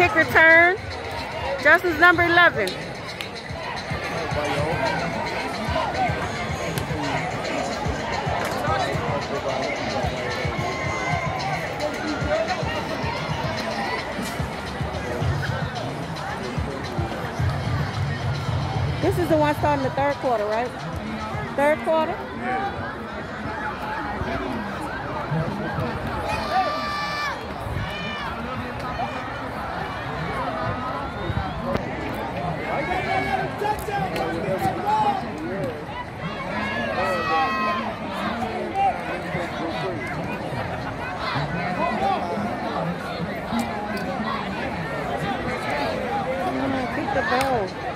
Kick return. Justin's number 11. This is the one starting the third quarter, right? Third quarter? Keep the ball.